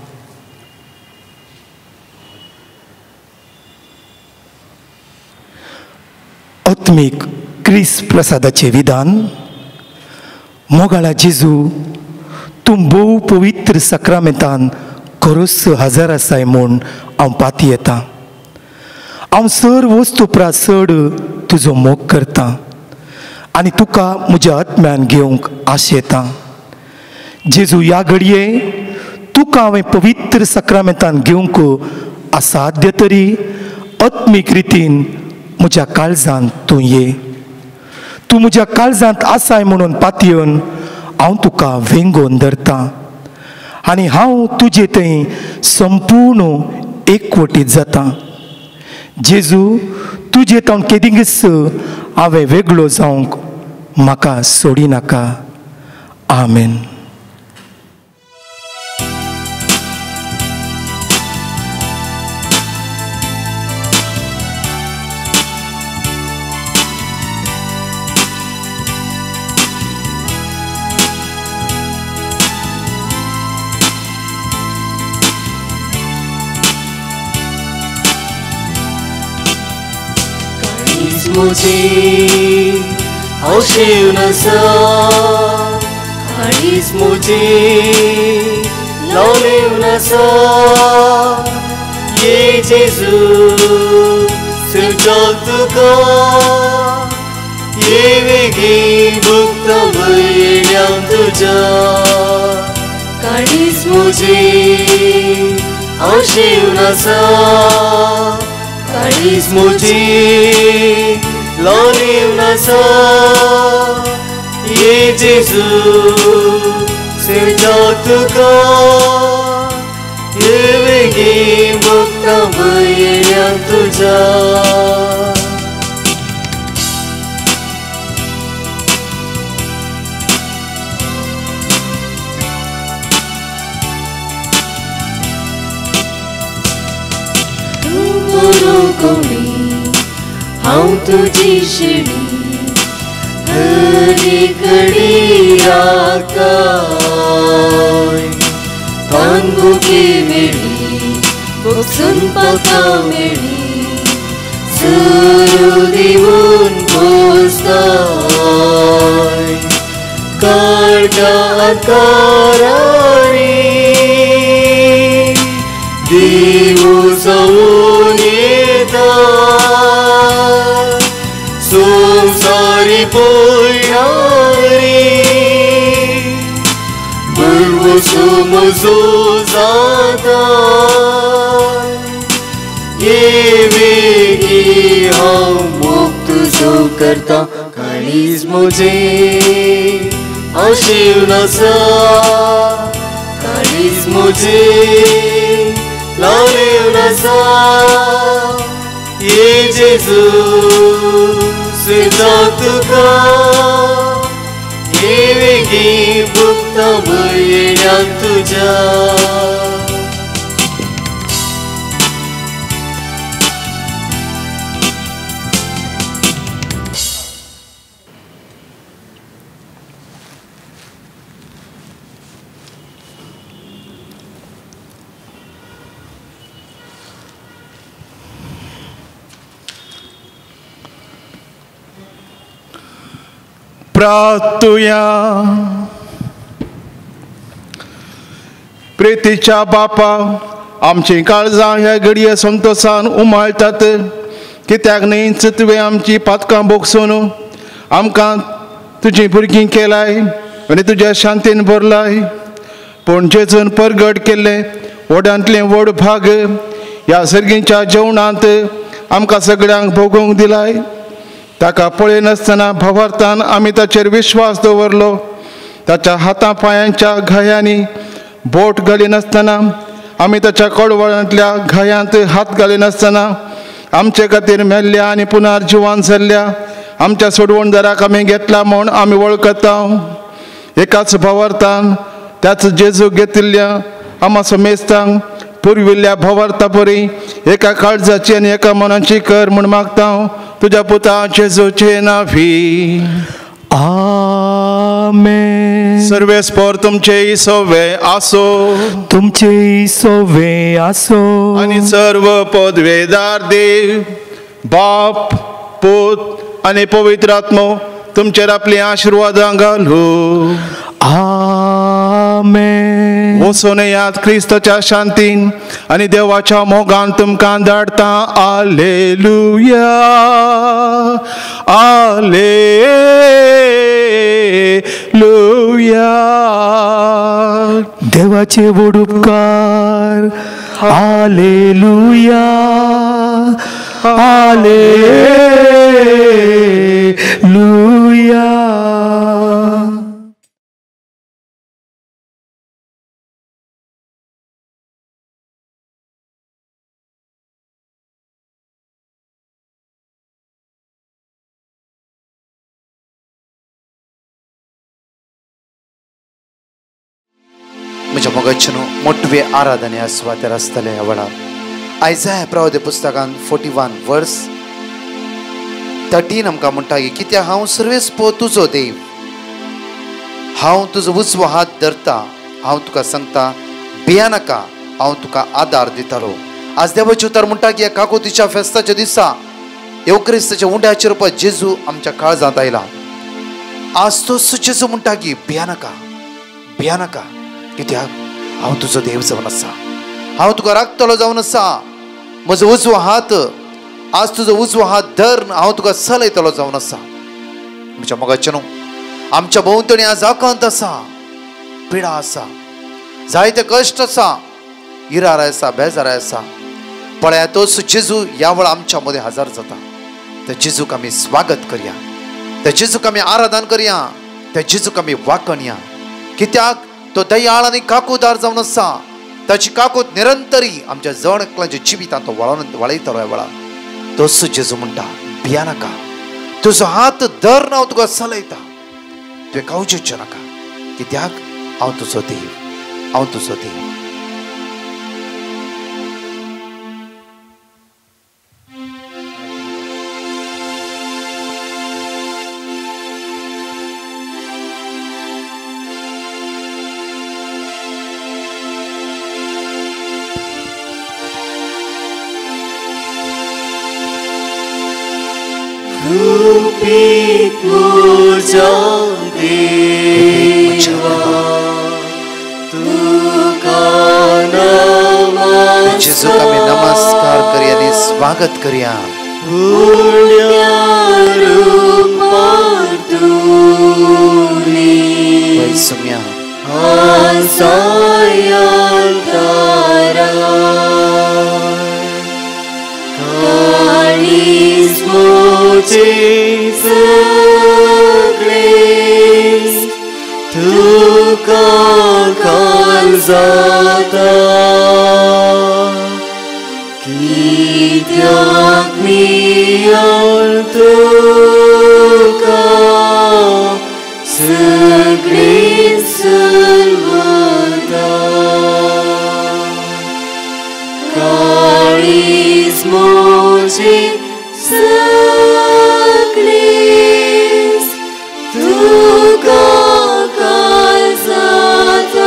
आत्मीक क्रिस प्रसादाचे विधान. मोगाळा जेजू तूं भोव पवित्र साक्रामेंतान खरोच हजर आसाय म्हूण हांव पाती येता. हांव सर वस्तू उपरांत चड तुजो मोग करतां आनी तुका म्हज्या आत्म्यान घेवंक आशेतां. जेजू ह्या घडये तुका हांवें पवित्र साक्रामेंतान घेवंक असाध्य तरी आत्मीक रितीन म्हज्या काळजांत तूं ये. तूं म्हज्या काळजांत आसाय म्हणून पातयेवन हांव तुका वेंगोवन धरतां आनी हांव तुजे थंय संपूर्ण एकवटीत जाता. जेजू तुजे तावन केदींगच हांवें वेगळो जावंक म्हाका सोडी नाका. आमेन. मुझे हौशेव नसा काळीज मुझे लावलेव नसा ये जेजू सुजाक तुका ये वेगी भुक्ता भयण्यां तुझा काळीज मुझे हौशेव नसा काळीज मुझे लावलेव नसा ये जेजू सुजाक तुका ये वेगी भुक्ता भयण्यां तुझा कोणी हांव तुजी शिडी हरी घडी राखताय तांबुकी मेळी बोगसून पाका मेळी सुरू दिवून पोसताय काळजा आकाराणी दिवू जाऊन येता संसारी पोयणारी बळवो समजो जाता ये वेगी हांव मोग तुजो करता काळीज म्हजे आशिव नासा काळीज म्हजे लावलेव नासा ये जेजू स्विता तुका ये वेगी भुक्ता भयण्याक तुज्या प्रार्थुया. प्रेतीच्या बापा, आमची काळजां ह्या घडये संतोषान उमाळटात, कित्याक न्हयच तुवें आमची पातकां बोगसून आमकां तुजी भुरगीं केलाय आनी तुज्या शांतीन भरलाय. पूण जेजून परगट केल्ले व्हडांतले व्हड भाग ह्या सर्गीच्या जेवणांत आमकां सगळ्यांक भोगूंक दिलाय. ताका पळयनासतना भवार्थान आमी ताचेर विश्वास दवरलो. ताच्या हातां पांयांच्या घायांनी बोट घालिनासतना आमी ताच्या कडवळांतल्या घायांत हात घालिनासतना आमचे खातीर मेल्ल्या आनी पुनर्जिवान जाल्ल्या आमच्या सोडवणदाराक आमी घेतला म्हूण आमी वळखता. एकाच भवार्थान त्याच जेजू घेतिल्ल्या आमाचो मेस्तांक पुरविल्ल्या भवार्था परी एका काळजाची आनी एका मनाची कर म्हूण मागता तुज्या पुता जेजूचे नांवी. आमेन. सर्वेस्पर तुमचे सवे आसो, तुमचे सवे आसो आनी सर्व पदवेदार देव बाप पूत आनी पवित्र आत्मो तुमचेर आपली आशिर्वादां घालूं. आमेन. वचून यात क्रिस्ताच्या शांतीन आनी देवाच्या मोगान तुमकां धाडटा. आलेलुया आलेलुया. देवाचे व्हड उपकार. आलेलुया आलेलुया. म्हज्या मोगाचें मोठवे आराधने आस्वातेर आसतले ह्या वेळार. आयजाया प्रवादी पुस्तकान 41 वर्स 13 आमकां म्हणटा की कित्याक हांव सर्वेस्पो तुजो देव, हांव तुजो उजवो हात धरता, हांव तुका सांगता भिया नाका, हांव तुका आदार दितलो. आज देवाचे उतर म्हणटा की ह्या काकोतीच्या फेस्ताच्या दिसा येवक्रिस्ताच्या उंड्याचेर रुपात जेजू आमच्या काळजांत आयला. आज तो जेजू म्हणटा की भिया नाका, भिया नाका, कित्याक हांव तुजो देव जावन आसा, हांव तुका राखतलो जावन आसा. म्हजो उजवो हात, आज तुजो उजवो हात धर, हांव तुका चलयतलो जावन आसा. म्हज्या मोगाचें आमच्या भोंवतणी आज आकांत आसा, पिडा आसा, जायते कश्ट आसा, इराराय आसा, बेजाराय आसा. पळया तोच जेजू ह्या वेळा आमच्या मदें हजर जाता. त्या जेजूक आमी स्वागत करया, त्या जेजूक आमी आराधन करया, त्या जेजूक आमी वाखणया. कित्याक तो दयाळ आनी काकूदार जावन आसा. ताची काकूत निरंतरी आमच्या जण एकल्याच्या जिवितांत तो वळयतलो. ह्या वेळा तोच जेजू म्हणटा भिया नाका, तुजो हात धर, हांव तुका चलयता. तुवें काळजीचे नाका, कित्याक हांव तुजो देव, हांव तुजो देव. तुझा देवा तुका जेजू आम्ही नमस्कार करूया आणि स्वागत करूया. सुम्या तुका काळजाता कित्याक मी तुका सगळे सर्वदा काळीज मोजे सगळेच तुका काळजाता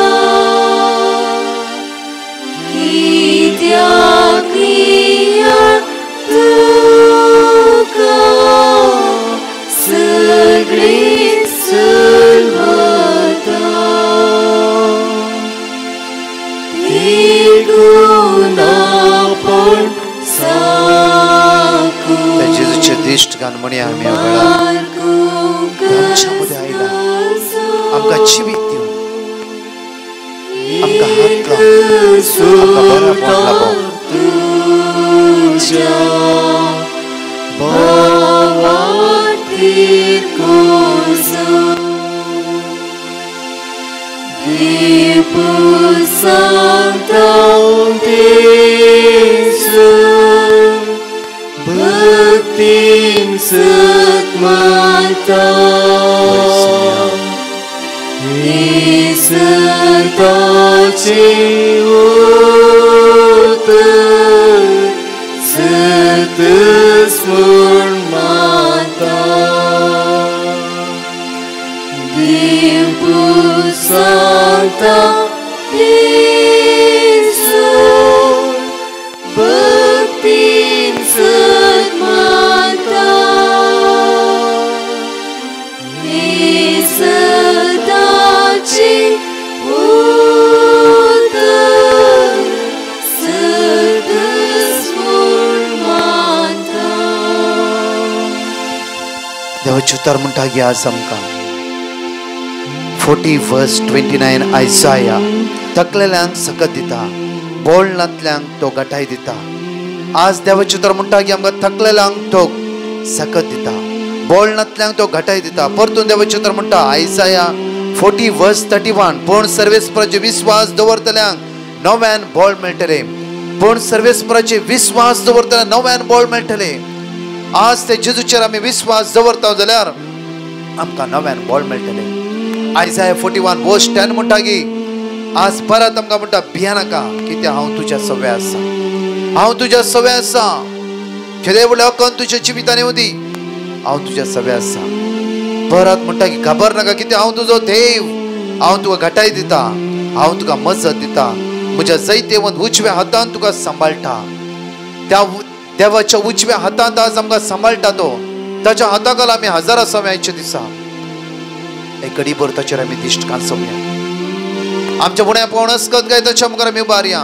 कित्याक मी तुका सगळे सर्वदा देखून आपण साकू त्या जेजूचे दिष्ट गान म्हणूया आम्ही आमच्यामध्ये आयला आमका जिवीत दिवन आमका हात लावन आमका बरा पोट तुझ्या भावातीर कोसो सांगता देसू भक्तीन सत्मता सताचे उत्तर सत स्मरण माता देव सांगता भक्तीन सत्मता सदाचे उत्तर सत स्मरण माता. देवाचे उतार म्हणटा की आज आमकां 40:29 आयसाया थकलेल्यांक सकत दिता बोलनांतल्यांक तो घटाय दिता. आज देवाचे उतार म्हणटा की आमकां थकलेल्यांक तो सकत दिता बोलनांतल्यांक तो घटाय दिता. परतून देवाचे उतार म्हणटा आयसाया 40:31 पूण सर्वेस्पराचे विश्वास दवरतल्यांक नव्यान बोल मेळटले. पूण सर्वेस्पराचे विश्वास दवरतल्यांक नव्यान बोल मेळटले. आज ते जेजूचेर आमी विश्वास दवरता जाल्यार आमकां नव्यान बोल मेळटले. आयसाया 41:10 म्हणटा की आज परत आमकां म्हणटा भिया नाका कित्याक हांव तुज्या सव्या आसा. हांव तुज्या सव्या आसा. केदे व्हडले अकन तुज्या जिवितान येवं दी हांव तुज्या सव्या आसा. परत म्हणटा की खबर नाका कित्याक हांव तुजो देव. हांव तुका घटाय दिता. हांव तुका मजत दिता. म्हज्या जैतेवंत उजव्या हातान तुका सांबाळटा. त्या देवाच्या उजव्या हातांत आज आमकां सांबाळटा तो. ताच्या हाताखाल आमी हजारा सव्याचे दिसा एक घडीभर ताचेर आमी दिश्ट कांसोवया. आमच्या मुण्या पावन अस्कत काय ताच्या मुखार आमी उबारया.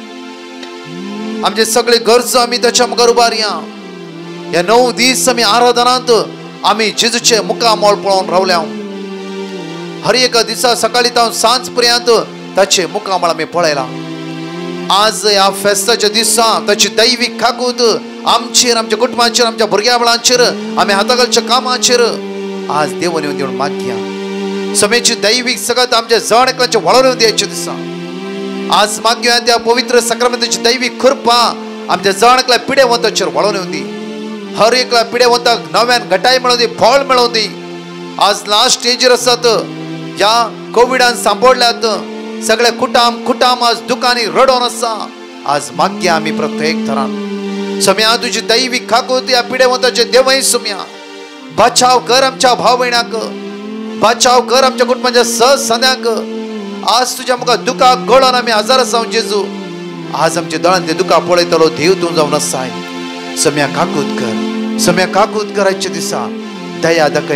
आमचे सगळे गरजो आमी ताच्या मुखार उबारया. ह्या 9 दीस आमी आराधनांत आमी जेजूचे मुखामोळ पळोवन रावल्या. हर एका दिसा सकाळी तावन सांज पर्यंत ताचे मुखामोळ आमी पळयला. आज ह्या फेस्ताच्या दिसा ताची दैवीक खाकूत आमचेर आमच्या कुटुंबाचेर आमच्या भुरग्यां बाळांचेर आमी हाताखालच्या कामाचेर आज देवान येवन दिवन मागया. समेची दैवीक सगत आमच्या जण एकल्याचे वळोवन द्यायचे दिसा आज मागया. त्या पवित्र सक्रामेंताची दैवीक कृपा आमच्या जण एकल्या पिडेवंताचेर वळोवन येवन दी. हर एकल्या पिडेवंताक नव्यान घटाय मेळोवन दी फळ मेळोवन दी. आज लास्ट स्टेजीर आसात. ह्या कोविडान सांपडल्यात सगळे कुटाम आज दुकानी रडोन आसा. आज मागया आमी प्रत्येक थरान सम्या तुजी दैवीक खाकूत ह्या पिडेवंताचे देवय सम्या बचाव कर आमच्या भाव भयणाक. बचाव कर आमच्या कुटुंबाच्या सहसंध्याक. आज तुझ्या मुखार दुखाक गळोन आमी हजार आसा जेजू. आज आमचे दळान ते दुखा पळयतलो देव तूं जावन आसाय. सम्या काकूत कर. सम्या काकूत कर आजच्या दिसा दया दाखय.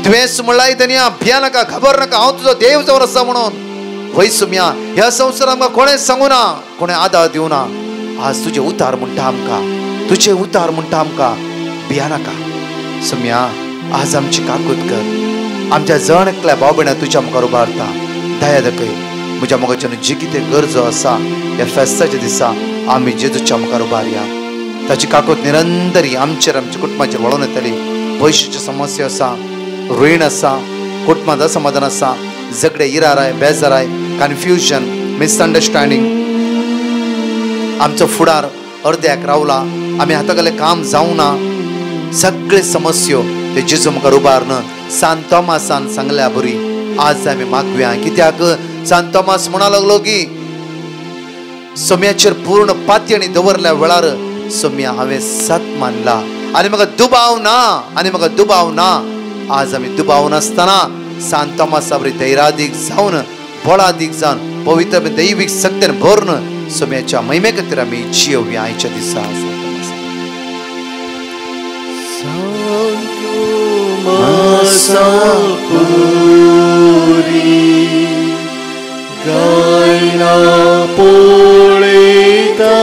द्वेष म्हणलाय त्यांनी भिया नका खबर नका हांव तुजो देव जावन आसा म्हणून वय सुम्या ह्या संवसारांत आमकां कोणें सांगू ना कोणें आदार दिवं ना आज तुजे उतार म्हणटा आमकां तुजे उतार म्हणटा आमकां भिया नाका सुम्या आज आमची काकूत कर आमच्या जण एकल्या भाव भयणां तुज्या मुखार उबारता दया दाखय म्हज्या मोगाच्यान जी कितें गरजो आसा ह्या फेस्ताच्या दिसा आमी जेजूच्या मुखार उबारया ताची काकूत निरंतरी आमचेर आमच्या कुटुंबाचेर वळोवन येतली पयशाच्यो समस्या आसा रुईण आसा कुटुंबांत असमाधान आसा झगडे इराराय बेजाराय कन्फ्युजन मिसअंडरस्टँडिंग आमचो फुडार अर्द्याक रावला आमी हातागेलें काम जावं ना सगळे समस्यो ते जेजू मुखार उबारन सांत तोमासान सांगल्या बरी आज आमी मागुया कित्याक सांत तोमास म्हणा लागलो की सोम्याचेर पूर्ण पातयणी दवरल्या वेळार सोम्या हांवें सत मानला आनी म्हाका दुबाव ना आज आमी दुबाव नासतना सांत तोमासा बरी धैर्यादीक जावन बळादीक जावन पवित्र दैवीक सत्यान भरून सोम्याच्या महिमे खातीर आमी जियोवया आयच्या दिसा गायना पळयता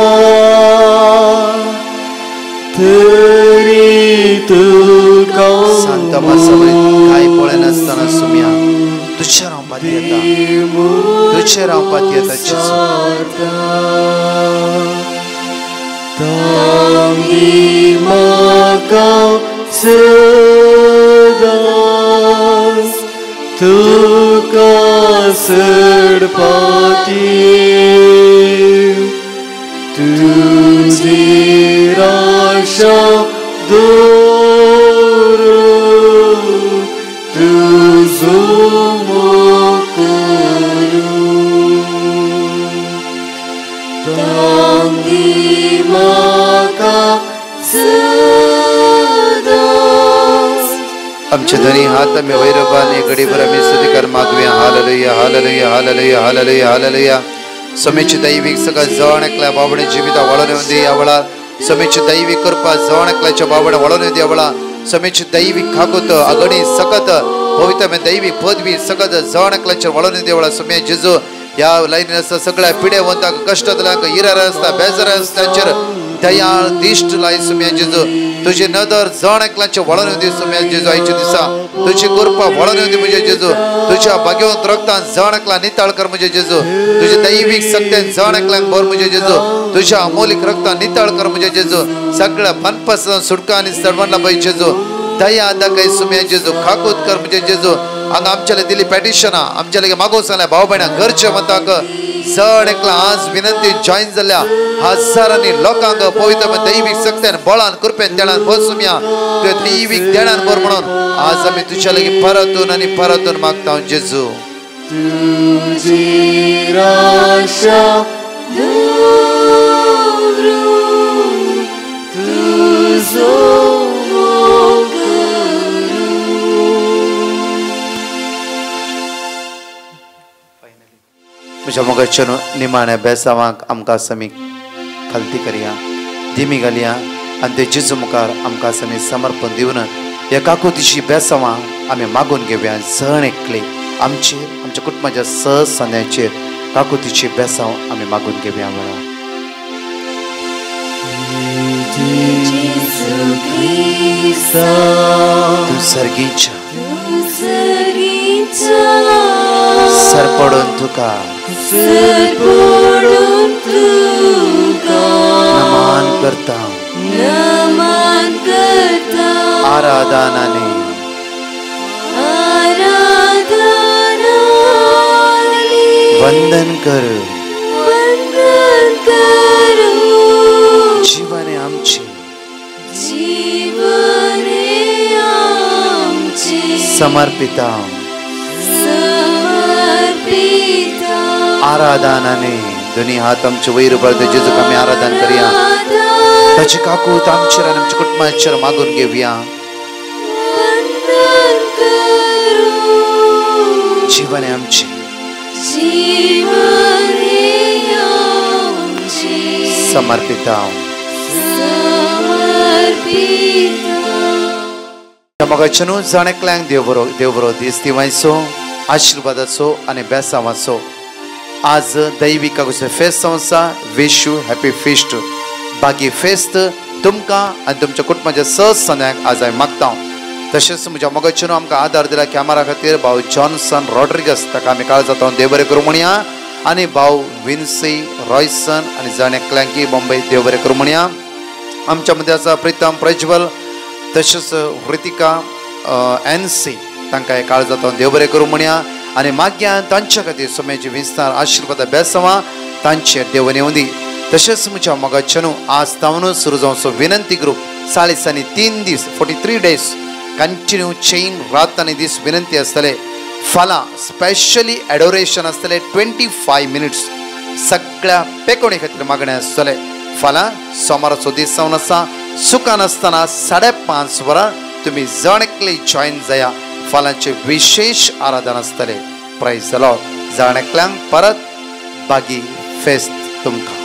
तरी तुका सांत तोमासा बरी कांय पळयनासतना सोम्या तुझे रावपाक येता तुझे रावपाक येता तांगी म्हाका सदांच तुका सडपाकी तुजेर आशा दवरून तुजो मोग करून तांगी म्हाका आमचे धनी हात आमी वैरबान एक घडीभर आमी स्तुतीकार मागुया हालेलुया हालेलुया हालेलुया हालेलुया हालेलुया सोमेची दैवीक सगळं जण एकल्या बाबडे जिविता वळोन येवन दी ह्या वेळार सोमेची दैवीक कृपा जण एकल्याच्या बाबडे वळोन येवन दी ह्या वेळार सोमेची दैवीक खाकूत अगणी सकत पवित्र दैवीक पदवी सकत जण एकल्याचेर वळोन येवन दी ह्या वेळार सोम्या जेजू ह्या लायनीन आसता सगळ्या पिडेवंतांक कश्टांतल्यांक इरार आसता बेजार आसता तांचेर दयाळ दिश्ट लाय सोम्या जेजू तुझे नदर जण एकल्याचे वळोन येवन दी सोम्या जेजू आयच्या दिसा तुझी कृपा वळोन येवन दी म्हजे जेजू तुझ्या भाग्यवंत रक्तान जण एकला निताळ कर म्हजे जेजू तुझे दैवीक सत्यान जण एकल्यांक भर म्हजे जेजू तुझ्या अमोलिक रक्तान निताळ कर म्हजे जेजू सगळ्या बनपासून सुटका आनी सडवण लाभय जेजू दया दाखय सोम्या जेजू खाकूत कर म्हजे जेजू हांगा आमच्याले दिली पॅटिशना आमच्याले मागोव सांगल्या भाव भयणां घरचे वताक जण एकला आज विनंती जॉईन जाल्ल्या हजारांनी लोकांक पवित्र दैवीक सत्यान बळान कृपेन देणान भर सोम्या तुवें दैवीक देणान भर म्हणून आज आमी तुज्या लागीं परतून आनी परतून मागता जेजू तुजेर आशा दवरून तुजो मोग म्हज्या मोगाच्या निमाण्या बेसावांक आमकां आमी खालती करया दिमी घालया आनी ते जेजू मुखार आमकां आमी समर्पण दिवन ह्या काकुतीची बेसावां आमी मागून घेवया जण एकली आमचेर आमच्या कुटुंबाच्या सन्याचेर काकुतीची बेसांव आमी मागून घेवया म्हणा तू सर्गीच्या सरपडून तुका नमान करता आराधनाने वंदन कर जीवने आमचे समर्पिता आराधनाने दोन्ही हात आमचे वैर बळते जेजूक आमी आराधन करया ताची काकूत आमचेर आनी आमच्या कुटुंबाचेर मागून घेवया जीवने आमचे समर्पिता मोगाचेनू जाणेकल्यांक देव बरो दीस दिवायचो आशिर्वादाचो आनी बेसांवाचो. आज दैवी काकुचे फेस्त आसा. Wish you happy feast. बागी फेस्त तुमकां आनी तुमच्या कुटुंबाच्या सदस्यांक आज हांव मागता. तशेंच म्हज्या मोगाचेनू आमकां आदार दिला कॅमेरा खातीर भाऊ जॉन्सन रॉड्रिगस, ताका आमी काळ जाता देव बरें करूं म्हणया. आनी भाऊ विन्सी रॉयसन आनी जाणेकल्यांकी बॉम्बे देव बरें करूं म्हणया. आमच्या मदीं आसा प्रितम प्रज्वल, तशेंच हृतिका एनसी, तांकां हे काळ जाता देव बरें करूं म्हणया. आनी माग्यान तांच्या खातीर सोम्याची विस्तार आशिर्वाद बेसांवां तांचेर देव नेवंदी. तशेंच म्हज्या मोगाचेनू आज तावन सुरू जावचो विनंती ग्रूप 3 दीस 43 days कंटिन्यू चेन रात आनी दीस विनंती आसतले. फाल्यां स्पेशली एडोरेशन आसतले 25 minutes. सगळ्या पेकोणी खातीर मागणें आसतले. फाल्यां सोमाराचो दीस जावन आसा. सुखान आसतना 5:30 वरां तुमी जाणेकली जॉयन जाया. फाल्यांचे विशेष आराधन आसतले. Prize the Lord. जाणेकल्यांक परत बागी फेस्त तुमकां.